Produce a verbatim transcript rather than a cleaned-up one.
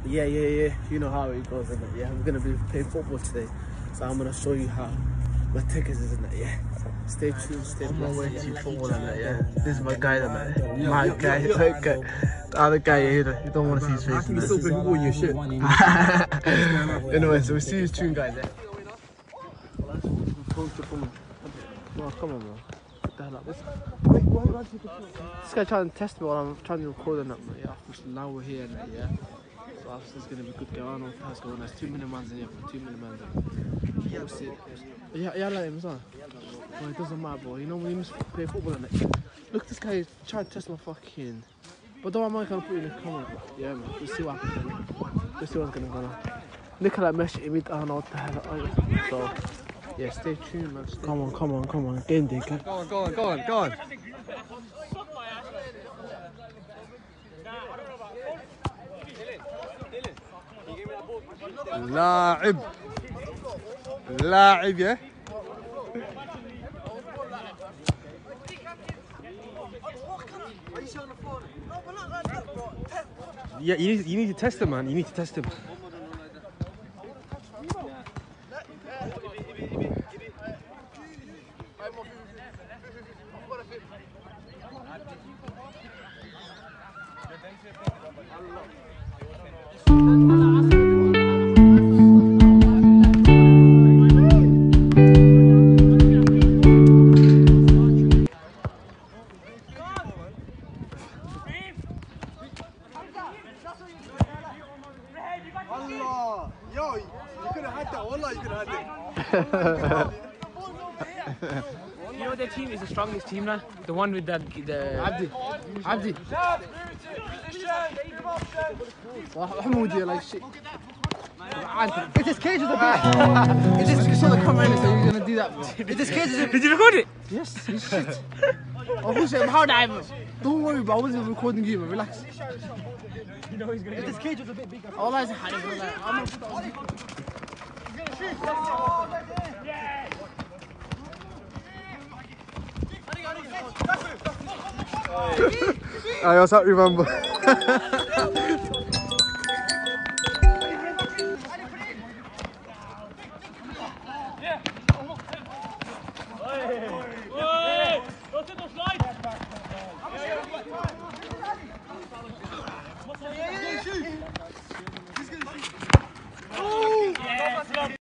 Yeah, yeah, yeah. You know how it goes, isn't it? Yeah, I'm gonna be playing football today, so I'm gonna show you how my tickets is, isn't it? Yeah. Stay tuned, stay On my way blessed. to football and that, yeah. This is my guy, isn't it? My guy, that guy. The other guy here, you don't want to see his face. I can still play football in your shit. Anyway, so we see you soon, guys. Yeah. Oh, come on, bro. What the hell up? This, wait, why are you this guy trying to test me while I'm trying to record and that, man. Yeah, now we're here and that, yeah. So after it's gonna be good. I don't know what the hell's going on. There's two million mans in here, bro. Two million mans in here. We'll see. Yeah, yeah, I like him as well. Well, it doesn't matter, bro. You know when you must play football and that. Look, this guy is trying to test my fucking. But don't mind, I'm gonna put it in the comment. Yeah, man. We'll see what happens. Man. We'll see what's gonna go on. Nicola Mesh, I don't know what the hell. So. Yeah, stay tuned, man. Stay come on, come on, come on. Game day, come Go on, go on, go on, go on. لاعب لاعب yeah. Yeah, you need, you need to test him, man. You need to test him. Allah! Yo, you could have had that. Wallah, you could have had it. You know their team is the strongest team now? The one with that, the... Abdi. Abdi. Mahmoud, you're like shit. If this cage was a bit... If this saw the camera in it, so you're gonna do that. If this cage is a... Did you record it? Yes, you shit. Oh, who's it? How did Don't worry, bro. I wasn't recording you, man. Relax. You know he's gonna If this cage was a bit bigger. All I had is like, I'm gonna put that on. He's gonna shoot. Yeah. Hey, what's up, remember? Yeah.